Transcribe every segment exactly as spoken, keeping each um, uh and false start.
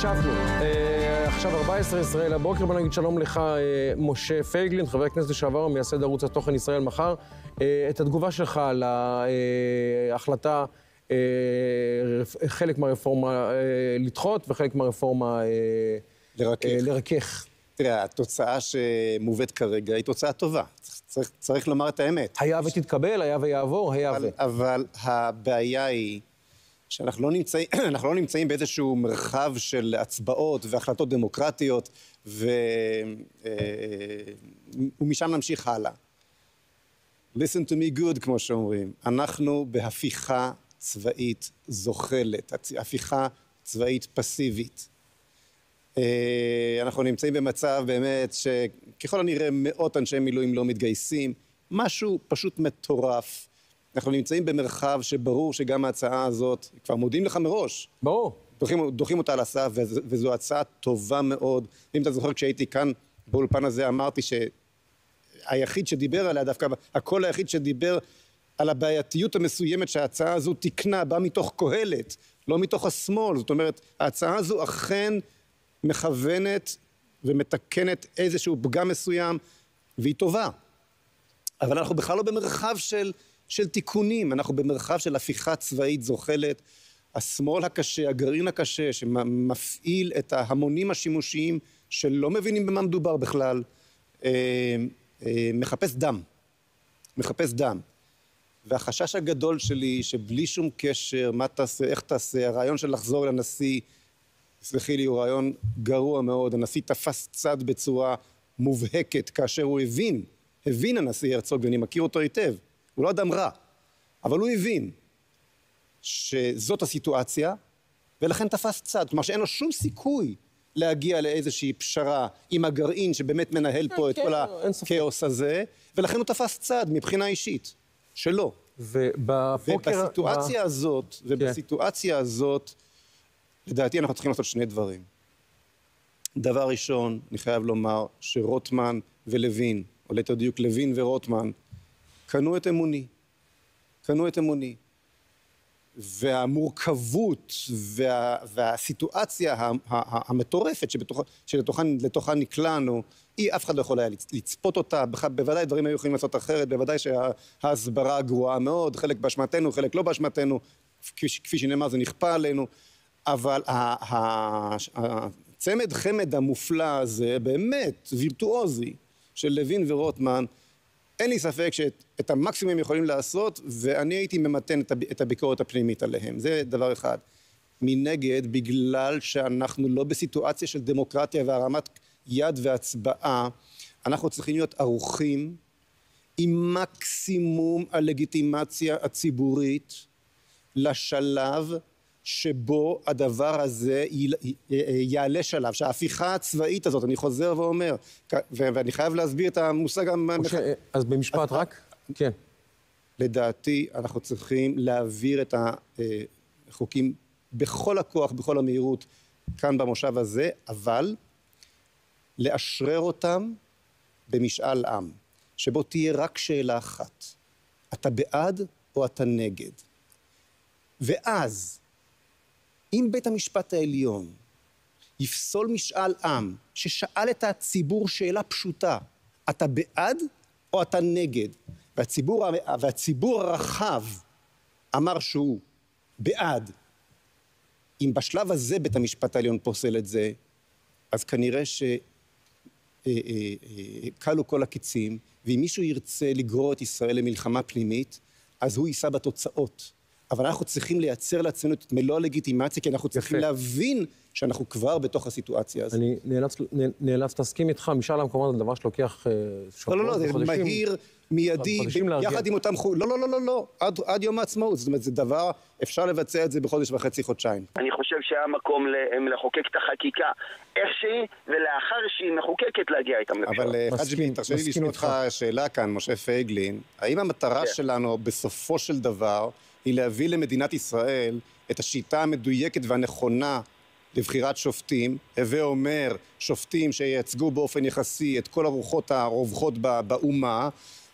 שבנו. עכשיו ארבע עשרה ישראל הבוקר, בוא נגיד שלום לך, משה פייגלין, חבר הכנסת לשעבר, מייסד ערוץ התוכן ישראל מחר. את התגובה שלך על ההחלטה, חלק מהרפורמה לדחות וחלק מהרפורמה לרכך. תראה, התוצאה שמובאת כרגע היא תוצאה טובה. צריך, צריך לומר את האמת. היה ותתקבל, היה ויעבור, היה אבל, ו... אבל הבעיה היא שאנחנו לא נמצאים, אנחנו לא נמצאים באיזשהו מרחב של הצבעות והחלטות דמוקרטיות, ו... ומשם נמשיך הלאה. Listen to me good, כמו שאומרים. אנחנו בהפיכה צבאית זוחלת, הפיכה צבאית פסיבית. אנחנו נמצאים במצב באמת שככל הנראה מאות אנשי מילואים לא מתגייסים, משהו פשוט מטורף. אנחנו נמצאים במרחב שברור שגם ההצעה הזאת, כבר מודיעים לך מראש. ברור. דוחים, דוחים אותה על הסף, וזו הצעה טובה מאוד. אם אתה זוכר, כשהייתי כאן באולפן הזה, אמרתי שהיחיד שדיבר עליה, דווקא הקול היחיד שדיבר על הבעייתיות המסוימת שההצעה הזו תקנה, בא מתוך קהלת, לא מתוך השמאל. זאת אומרת, ההצעה הזו אכן מכוונת ומתקנת איזשהו פגם מסוים, והיא טובה. אבל אנחנו בכלל לא במרחב של, של תיקונים, אנחנו במרחב של הפיכה צבאית זוחלת. השמאל הקשה, הגרעין הקשה, שמפעיל את ההמונים השימושיים שלא מבינים במה מדובר בכלל, אה, אה, מחפש דם. מחפש דם. והחשש הגדול שלי, שבלי שום קשר, מה תעשה, איך תעשה, הרעיון של לחזור לנשיא, סלחי לי, הוא רעיון גרוע מאוד. הנשיא תפס צד בצורה מובהקת, כאשר הוא הבין, הבין הנשיא הרצוג, ואני מכיר אותו היטב, הוא לא אדם רע, אבל הוא הבין שזאת הסיטואציה, ולכן תפס צד. כלומר שאין לו שום סיכוי להגיע לאיזושהי פשרה עם הגרעין שבאמת מנהל פה את כל הכאוס הזה, ולכן הוא תפס צד מבחינה אישית, שלא. ובסיטואציה הזאת, ובסיטואציה הזאת, לדעתי אנחנו צריכים לעשות שני דברים. דבר ראשון, אני חייב לומר שרוטמן ולוין, או ליתר דיוק לוין ורוטמן, קנו את אמוני. קנו את אמוני. והמורכבות וה, והסיטואציה המטורפת שבתוכה, שלתוכה נקלענו, היא אף אחד לא יכול היה לצפות אותה, בוודאי דברים היו יכולים לעשות אחרת, בוודאי שההסברה גרועה מאוד, חלק באשמתנו, חלק לא באשמתנו, כפי, כפי שנאמר זה נכפה עלינו, אבל הצמד חמד המופלא הזה, באמת וירטואוזי, של לוין ורוטמן, אין לי ספק שאת המקסימום הם יכולים לעשות, ואני הייתי ממתן את הביקורת הפנימית עליהם. זה דבר אחד. מנגד, בגלל שאנחנו לא בסיטואציה של דמוקרטיה והרמת יד והצבעה, אנחנו צריכים להיות ערוכים עם מקסימום הלגיטימציה הציבורית לשלב שבו הדבר הזה יעלה שלב, שההפיכה הצבאית הזאת, אני חוזר ואומר, ואני חייב להסביר את המושג... אז במשפט רק? כן. לדעתי, אנחנו צריכים להעביר את החוקים בכל הכוח, בכל המהירות, כאן במושב הזה, אבל לאשרר אותם במשאל עם, שבו תהיה רק שאלה אחת. אתה בעד או אתה נגד? ואז, אם בית המשפט העליון יפסול משאל עם ששאל את הציבור שאלה פשוטה, אתה בעד או אתה נגד? והציבור, והציבור הרחב אמר שהוא בעד. אם בשלב הזה בית המשפט העליון פוסל את זה, אז כנראה שקלו כל הקיצים, ואם מישהו ירצה לגרור את ישראל למלחמה פנימית, אז הוא יישא בתוצאות. אבל אנחנו צריכים לייצר לעצמנו את מלוא הלגיטימציה, כי אנחנו צריכים יפה. להבין שאנחנו כבר בתוך הסיטואציה הזאת. אני נאלץ, נאלץ להסכים איתך, משאל עם כמובן זה דבר שלוקח שבועות לא, לא, לא, זה חודשים, מהיר, מיידי, יחד עם אותם חוקים. לא, לא, לא, לא, לא, עד, עד יום העצמאות. זאת אומרת, זה דבר, אפשר לבצע את זה בחודש וחצי, חודשיים. אני חושב שהיה מקום לחוקק את החקיקה איך שהיא, ולאחר שהיא מחוקקת להגיע איתם לפשרה. אבל חג'בי, תרשה לי לשאול אותך שאלה כאן, משה פייגלין, האם המטרה שלנו בסופו של דבר היא להביא למדינת ישראל את השיטה המדויקת והנכונה לבחירת שופטים, הווה אומר שופטים שייצגו באופן יחסי את כל הרוחות הרווחות באומה,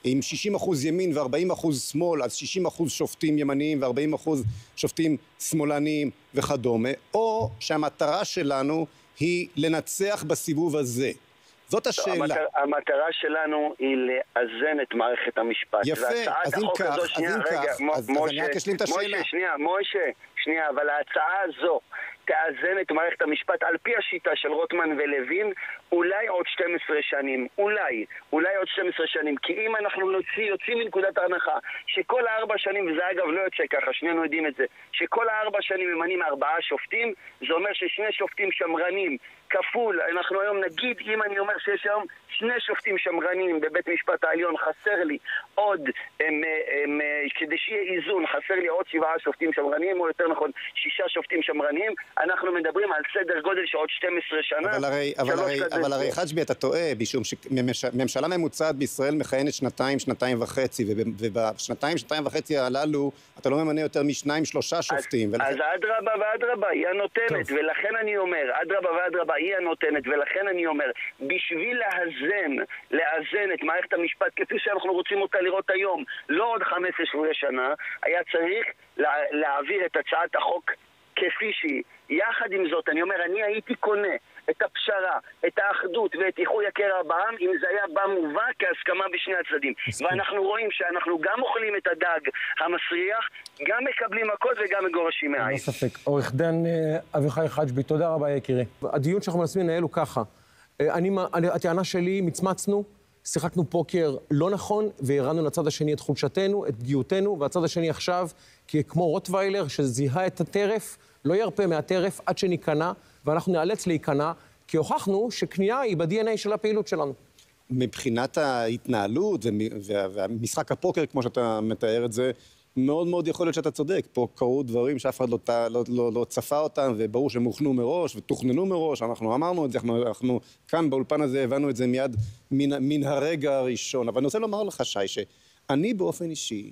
עם שישים אחוז ימין ו-ארבעים אחוז שמאל, אז שישים אחוז שופטים ימניים ו-ארבעים אחוז שופטים שמאלניים וכדומה, או שהמטרה שלנו היא לנצח בסיבוב הזה. זאת השאלה. המטר, המטרה שלנו היא לאזן את מערכת המשפט. יפה, אז אם כך, אז אם כך, אז אני רק אשלים את השאלה. משה, שנייה, משה, שנייה, אבל ההצעה הזו תאזן את מערכת המשפט על פי השיטה של רוטמן ולוין, אולי עוד שתים עשרה שנים, אולי, אולי עוד שתים עשרה שנים, כי אם אנחנו נוציא, יוצאים מנקודת ההנחה שכל הארבע שנים, וזה אגב לא יוצא ככה, שנינו יודעים את זה, שכל הארבע שנים ממנים ארבעה שופטים, זה אומר ששני שופטים שמרנים כפול, אנחנו היום נגיד, אם אני אומר שיש היום שני שופטים שמרנים בבית משפט העליון, חסר לי עוד, הם, הם, כדי שיהיה איזון, חסר לי עוד שבעה שופטים שמרנים, או יותר נכון, שישה שופטים שמרנים, אנחנו מדברים על סדר גודל שעוד שתים עשרה שנה. אבל הרי, אבל הרי, אבל הרי חג'בי, אתה טועה, משום שממשלה ממוצעת בישראל מכהנת שנתיים, שנתיים וחצי, ובשנתיים, שנתיים וחצי הללו, אתה לא ממנה יותר משניים, שלושה שופטים. אז, ולכן... אז אדרבה ואדרבה, היא הנותנת, טוב. ולכן אני אומר, אדרבה ואדרבה, היא הנותנת, ולכן אני אומר, בשביל לאזן, לאזן את מערכת המשפט כפי שאנחנו רוצים אותה לראות היום, לא עוד חמש עשרה שנה, היה צריך לה, להעביר את הצעת החוק כפי שהיא. יחד עם זאת, אני אומר, אני הייתי קונה את הפשרה, את האחדות ואת איחוי הקרע בעם, אם זה היה בא מובא כהסכמה בשני הצדדים. מסכים. ואנחנו רואים שאנחנו גם אוכלים את הדג המסריח, גם מקבלים הכל וגם מגורשים מהעין. לא ספק. עורך דין אביחי חג'בי, תודה רבה יקירי. הדיון שאנחנו מנסים לנהל הוא ככה. אני, הטענה שלי, מצמצנו, שיחקנו פוקר לא נכון, והראינו לצד השני את חולשתנו, את פגיעותנו, והצד השני עכשיו, כי כמו רוטוויילר שזיהה את הטרף, לא ירפה מהטרף עד שניכנע, ואנחנו נאלץ להיכנע, כי הוכחנו שקנייה היא ב-די אן איי של הפעילות שלנו. מבחינת ההתנהלות ומשחק הפוקר, כמו שאתה מתאר את זה, מאוד מאוד יכול להיות שאתה צודק. פה קרו דברים שאף אחד לא, לא, לא, לא צפה אותם, וברור שהם הוכנו מראש ותוכננו מראש. אנחנו אמרנו את זה, אנחנו, אנחנו כאן באולפן הזה הבנו את זה מיד מן, מן הרגע הראשון. אבל אני רוצה לומר לך, שי, שאני באופן אישי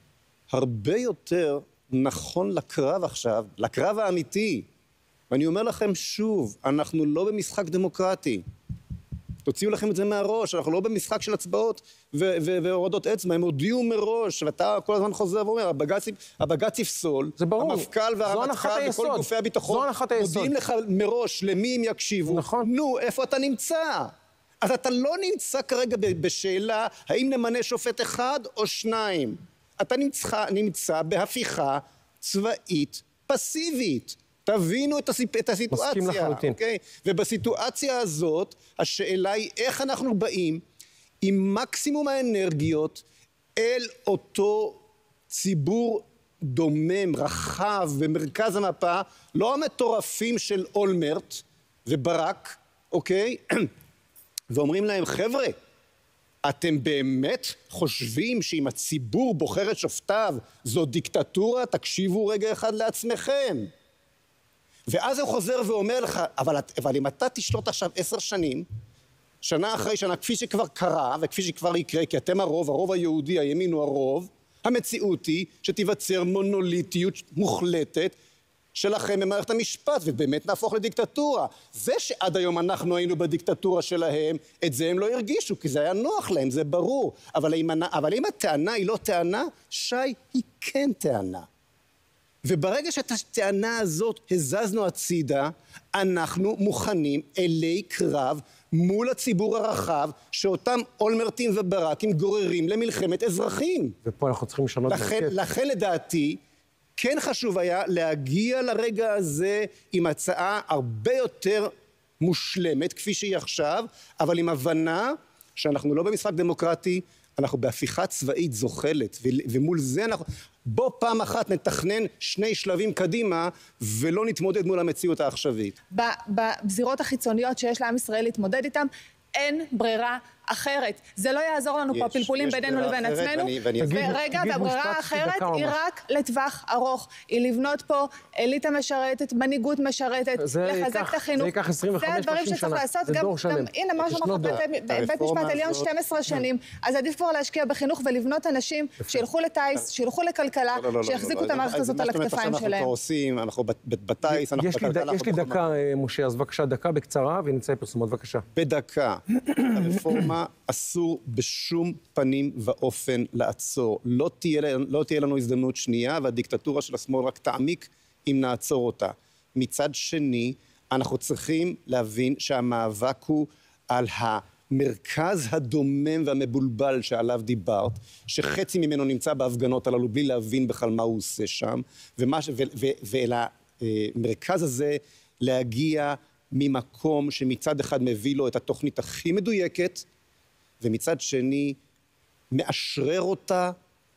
הרבה יותר נכון לקרב עכשיו, לקרב האמיתי. ואני אומר לכם שוב, אנחנו לא במשחק דמוקרטי. תוציאו לכם את זה מהראש, אנחנו לא במשחק של הצבעות והורדות אצבע, הם הודיעו מראש, ואתה כל הזמן חוזר ואומר, הבג"ץ יפסול, המפכ"ל והרמטכ"ל וכל גופי הביטחון מודיעים לך מראש למי הם יקשיבו, נו, איפה אתה נמצא? אז אתה לא נמצא כרגע בשאלה האם נמנה שופט אחד או שניים. אתה נמצא, נמצא בהפיכה צבאית פסיבית. תבינו את, הסיפ... את הסיטואציה. מסכים לחלוטין. אוקיי? ובסיטואציה הזאת, השאלה היא איך אנחנו באים עם מקסימום האנרגיות אל אותו ציבור דומם, רחב, במרכז המפה, לא המטורפים של אולמרט וברק, אוקיי? ואומרים להם, חבר'ה, אתם באמת חושבים שאם הציבור בוחר את שופטיו זו דיקטטורה? תקשיבו רגע אחד לעצמכם. ואז הוא חוזר ואומר לך, אבל, אבל אם אתה תשלוט עכשיו עשר שנים, שנה אחרי שנה, כפי שכבר קרה וכפי שכבר יקרה, כי אתם הרוב, הרוב היהודי, הימין הוא הרוב, המציאות היא שתיווצר מונוליטיות מוחלטת שלכם במערכת המשפט, ובאמת נהפוך לדיקטטורה. זה שעד היום אנחנו היינו בדיקטטורה שלהם, את זה הם לא הרגישו, כי זה היה נוח להם, זה ברור. אבל אם, אבל אם הטענה היא לא טענה, שי, היא כן טענה. וברגע שאת הטענה הזאת הזזנו הצידה, אנחנו מוכנים אלי קרב מול הציבור הרחב, שאותם אולמרטים וברקים גוררים למלחמת אזרחים. ופה אנחנו צריכים לשנות לכן, לכן לדעתי, כן חשוב היה להגיע לרגע הזה עם הצעה הרבה יותר מושלמת, כפי שהיא עכשיו, אבל עם הבנה שאנחנו לא במשחק דמוקרטי, אנחנו בהפיכה צבאית זוחלת, ומול זה אנחנו... בוא פעם אחת נתכנן שני שלבים קדימה, ולא נתמודד מול המציאות העכשווית. בזירות החיצוניות שיש לעם ישראל להתמודד איתם, אין ברירה אחרת. זה לא יעזור לנו פה פלפולים בינינו לבין עצמנו. ורגע, והברירה האחרת היא רק לטווח ארוך. היא לבנות פה אליטה משרתת, מנהיגות משרתת, לחזק את החינוך. זה ייקח עשרים וחמש שלושים שנה. זה דור שלם. הנה, מה שאנחנו בית משפט עליון שתים עשרה שנים. אז עדיף כבר להשקיע בחינוך ולבנות אנשים שילכו לטייס, שילכו לכלכלה, שיחזיקו את המערכת הזאת על הכתפיים שלהם. אנחנו בטייס, אנחנו בכלכלה. יש לי דקה, משה, אז בבקשה, דקה בקצרה, ונמצא פרסומות, בבקשה. בדקה. הרפורמה הרפורמה אסור בשום פנים ואופן לעצור. לא תהיה, לא תהיה לנו הזדמנות שנייה, והדיקטטורה של השמאל רק תעמיק אם נעצור אותה. מצד שני, אנחנו צריכים להבין שהמאבק הוא על המרכז הדומם והמבולבל שעליו דיברת, שחצי ממנו נמצא בהפגנות הללו בלי להבין בכלל מה הוא עושה שם, ומה, ו, ו, ואל המרכז הזה להגיע ממקום שמצד אחד מביא לו את התוכנית הכי מדויקת, ומצד שני מאשרר אותה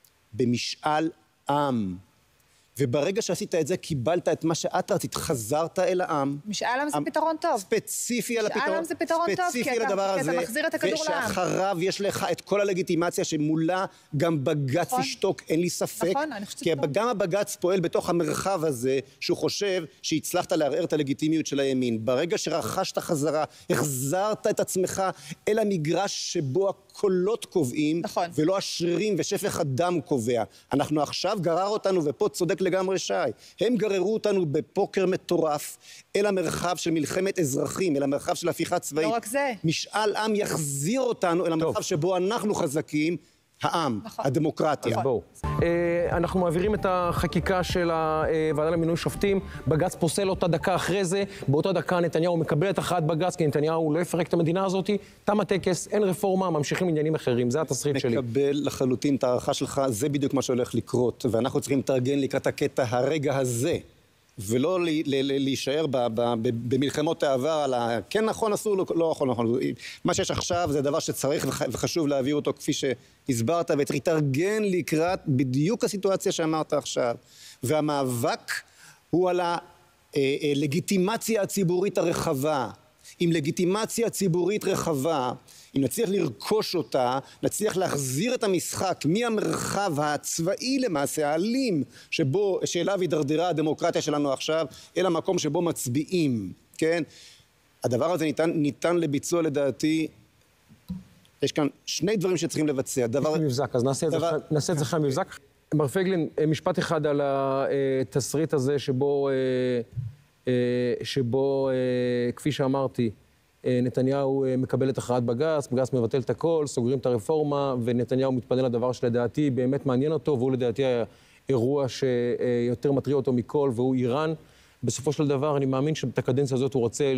במשאל עם. וברגע שעשית את זה, קיבלת את מה שאת רצית, חזרת אל העם. משאל עם זה פתרון טוב. ספציפי על הפתרון. משאל עם זה פתרון טוב, ספציפי על הדבר הזה. כי אתה מחזיר את הכדור לעם. ושאחריו יש לך את כל הלגיטימציה שמולה גם בג"ץ ישתוק, אין לי ספק. נכון, אני חושבת כי גם הבג"ץ פועל בתוך המרחב הזה, שהוא חושב שהצלחת לערער את הלגיטימיות של הימין. ברגע שרכשת חזרה, החזרת את עצמך אל המגרש שבו הקולות קובעים, נכון. ולא השרירים ושפך הדם קובע. אנחנו עכשיו גרר אותנו, ופה צודק לגמרי שי, הם גררו אותנו בפוקר מטורף אל המרחב של מלחמת אזרחים, אל המרחב של הפיכה צבאית. לא רק זה. משאל עם יחזיר אותנו אל המרחב טוב. שבו אנחנו חזקים, העם, נכון. הדמוקרטיה. אז בואו. אה, אנחנו מעבירים את החקיקה של הוועדה למינוי שופטים, בג"ץ פוסל אותה דקה אחרי זה, באותה דקה נתניהו מקבל את הכרעת בג"ץ, כי נתניהו לא יפרק את המדינה הזאת, תם הטקס, אין רפורמה, ממשיכים עניינים אחרים, זה התסריט שלי. מקבל לחלוטין את הערכה שלך, זה בדיוק מה שהולך לקרות, ואנחנו צריכים לתרגן לקראת הקטע הרגע הזה, ולא להישאר במלחמות העבר על ה... כן נכון, אסור, לא נכון, נכון. מה שיש עכשיו זה דבר שצריך וחשוב להביא אותו כפי שהסברת, וצריך להתארגן לקראת בדיוק הסיטואציה שאמרת עכשיו. והמאבק הוא על הלגיטימציה הציבורית הרחבה. עם לגיטימציה ציבורית רחבה, אם נצליח לרכוש אותה, נצליח להחזיר את המשחק מהמרחב הצבאי למעשה, האלים, שבו, שאליו הידרדרה הדמוקרטיה שלנו עכשיו, אל המקום שבו מצביעים, כן? הדבר הזה ניתן, ניתן לביצוע לדעתי, יש כאן שני דברים שצריכים לבצע. דבר... מבזק, אז נעשה, דבר... את, זה, נעשה את זה חיים מבזק. מר פייגלין, משפט אחד על התסריט הזה שבו, שבו, כפי שאמרתי, נתניהו מקבל את הכרעת בג"ץ, בג"ץ מבטל את הכל, סוגרים את הרפורמה, ונתניהו מתפנה לדבר שלדעתי באמת מעניין אותו, והוא לדעתי האירוע שיותר מטריע אותו מכל, והוא איראן. בסופו של דבר, אני מאמין שאת הקדנציה הזאת הוא רוצה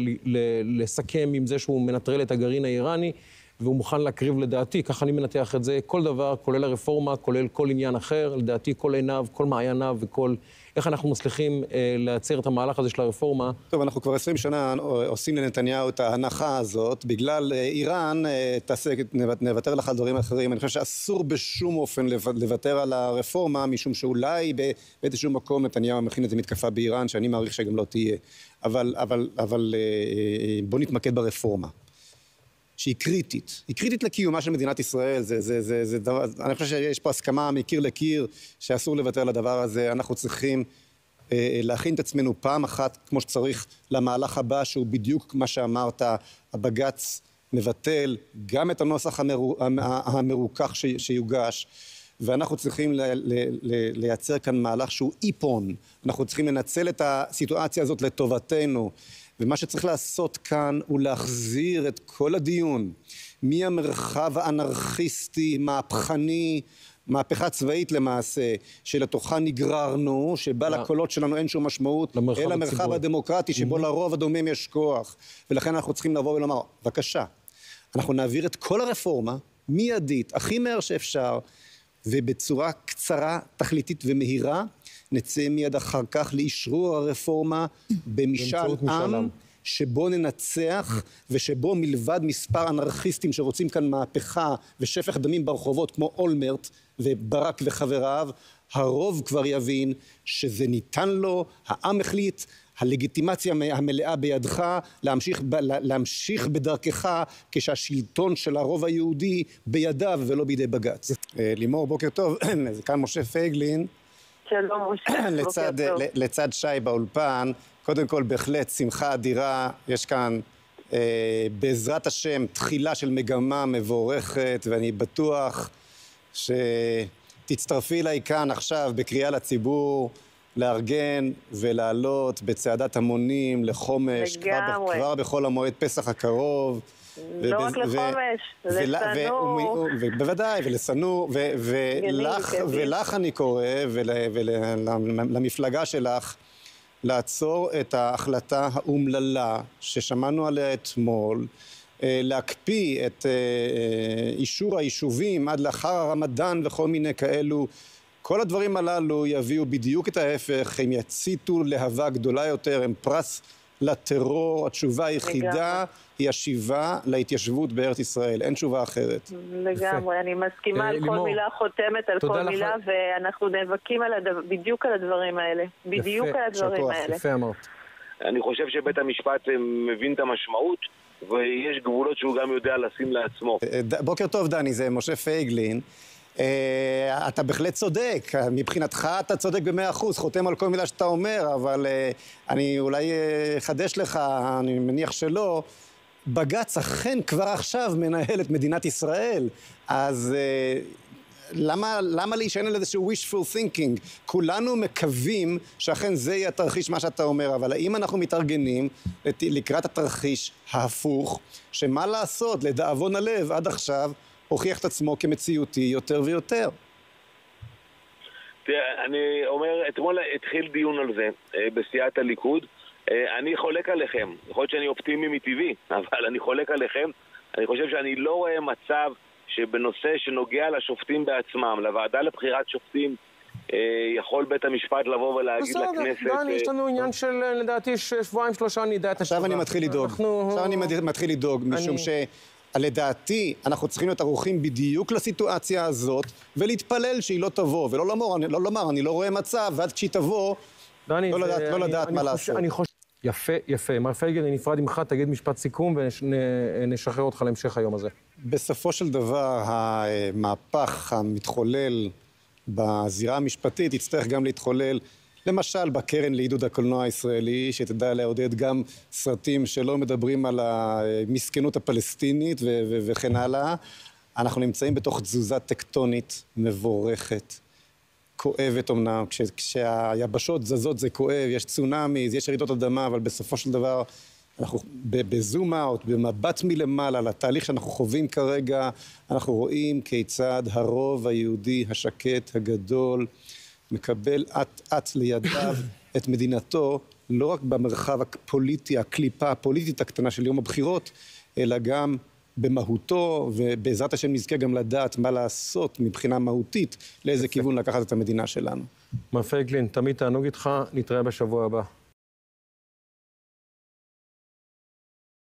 לסכם עם זה שהוא מנטרל את הגרעין האיראני, והוא מוכן להקריב לדעתי, ככה אני מנתח את זה, כל דבר, כולל הרפורמה, כולל כל עניין אחר, לדעתי כל עיניו, כל מעייניו וכל... איך אנחנו מצליחים אה, לייצר את המהלך הזה של הרפורמה? טוב, אנחנו כבר עשרים שנה עושים לנתניהו את ההנחה הזאת, בגלל אה, איראן, אה, תעשה, נוותר לך על דברים אחרים. אני חושב שאסור בשום אופן לוותר על הרפורמה, משום שאולי באיזשהו מקום נתניהו מכין איזו מתקפה באיראן, שאני מעריך שגם לא תהיה. אבל, אבל, אבל אה, בוא נתמקד ברפורמה. שהיא קריטית, היא קריטית לקיומה של מדינת ישראל, זה, זה, זה, זה דבר, אני חושב שיש פה הסכמה מקיר לקיר שאסור לוותר לדבר הזה, אנחנו צריכים אה, להכין את עצמנו פעם אחת כמו שצריך למהלך הבא, שהוא בדיוק מה שאמרת, הבג"ץ מבטל גם את הנוסח המרו, המרוכך ש, שיוגש, ואנחנו צריכים ל, ל, ל, לייצר כאן מהלך שהוא איפון, אנחנו צריכים לנצל את הסיטואציה הזאת לטובתנו, ומה שצריך לעשות כאן הוא להחזיר את כל הדיון מהמרחב האנרכיסטי, מהפכני, מהפכה צבאית למעשה, שלתוכה נגררנו, שבה לקולות שלנו אין שום משמעות, אל המרחב הדמוקרטי, שבו לרוב הדומם יש כוח. ולכן אנחנו צריכים לבוא ולומר, בבקשה, אנחנו נעביר את כל הרפורמה, מיידית, הכי מהר שאפשר, ובצורה קצרה, תכליתית ומהירה, נצא מיד אחר כך לאישרור הרפורמה במשאל עם, שבו ננצח ושבו מלבד מספר אנרכיסטים שרוצים כאן מהפכה ושפך דמים ברחובות כמו אולמרט וברק וחבריו, הרוב כבר יבין שזה ניתן לו, העם החליט, הלגיטימציה המלאה בידך להמשיך, להמשיך בדרכך כשהשלטון של הרוב היהודי בידיו ולא בידי בג"ץ. לימור, בוקר טוב, זה כאן משה פייגלין. שלום, משה. לצד, לצד שי באולפן, קודם כל בהחלט שמחה אדירה, יש כאן אה, בעזרת השם תחילה של מגמה מבורכת, ואני בטוח שתצטרפי אליי כאן עכשיו בקריאה לציבור לארגן ולעלות בצעדת המונים לחומש, כבר, כבר בחול המועד פסח הקרוב. לא רק לחומש, לסנור. בוודאי, ולסנור, ולך אני קורא, ולמפלגה שלך, לעצור את ההחלטה האומללה ששמענו עליה אתמול, להקפיא את אישור היישובים עד לאחר הרמדאן וכל מיני כאלו. כל הדברים הללו יביאו בדיוק את ההפך, הם יציתו להבה גדולה יותר, הם פרס לטרור. התשובה היחידה היא השיבה להתיישבות בארץ ישראל, אין תשובה אחרת. לגמרי, אני מסכימה על כל מילה, חותמת על כל מילה, ואנחנו נאבקים בדיוק על הדברים האלה. בדיוק על הדברים האלה. יפה אמרת. אני חושב שבית המשפט מבין את המשמעות, ויש גבולות שהוא גם יודע לשים לעצמו. בוקר טוב דני, זה משה פייגלין. אתה בהחלט צודק, מבחינתך אתה צודק במאה אחוז, חותם על כל מילה שאתה אומר, אבל אני אולי אחדש לך, אני מניח שלא, בג"ץ אכן כבר עכשיו מנהל את מדינת ישראל, אז למה, למה להישען על איזשהו wishful thinking? כולנו מקווים שאכן זה יהיה התרחיש מה שאתה אומר, אבל האם אנחנו מתארגנים לקראת התרחיש ההפוך, שמה לעשות, לדאבון הלב עד עכשיו, הוכיח את עצמו כמציאותי יותר ויותר. תראה, אני אומר, אתמול התחיל דיון על זה בסיעת הליכוד. אני חולק עליכם. יכול להיות שאני אופטימי מטבעי, אבל אני חולק עליכם. אני חושב שאני לא רואה מצב שבנושא שנוגע לשופטים בעצמם, לוועדה לבחירת שופטים, יכול בית המשפט לבוא ולהגיד לכנסת... בסדר, דני, יש לנו עניין של, לדעתי, שבועיים שלושה אני יודע את השבוע. עכשיו אני מתחיל לדאוג. עכשיו אני מתחיל לדאוג, משום ש... לדעתי, אנחנו צריכים להיות ערוכים בדיוק לסיטואציה הזאת, ולהתפלל שהיא לא תבוא, ולא לומר, אני לא, לומר, אני לא רואה מצב, ועד כשהיא תבוא, דני, לא זה, לדעת, אני, לא לדעת אני מה חושב, לעשות. אני חושב... יפה, יפה. מר פייגלין, אני נפרד ממך, תגיד משפט סיכום, ונשחרר אותך להמשך היום הזה. בסופו של דבר, המהפך המתחולל בזירה המשפטית יצטרך גם להתחולל, למשל בקרן לעידוד הקולנוע הישראלי, שתדע לעודד גם סרטים שלא מדברים על המסכנות הפלסטינית ו- ו- וכן הלאה. אנחנו נמצאים בתוך תזוזה טקטונית מבורכת, כואבת אמנם, כש- כשהיבשות זזות זה כואב, יש צונאמי, יש רעידות אדמה, אבל בסופו של דבר אנחנו בזום אאוט, במבט מלמעלה, לתהליך שאנחנו חווים כרגע, אנחנו רואים כיצד הרוב היהודי השקט הגדול, מקבל אט-אט לידיו את מדינתו, לא רק במרחב הפוליטי, הקליפה הפוליטית הקטנה של יום הבחירות, אלא גם במהותו, ובעזרת השם נזכה גם לדעת מה לעשות מבחינה מהותית, לאיזה כיוון לקחת את המדינה שלנו. מר פייגלין, תמיד תענוג איתך, נתראה בשבוע הבא.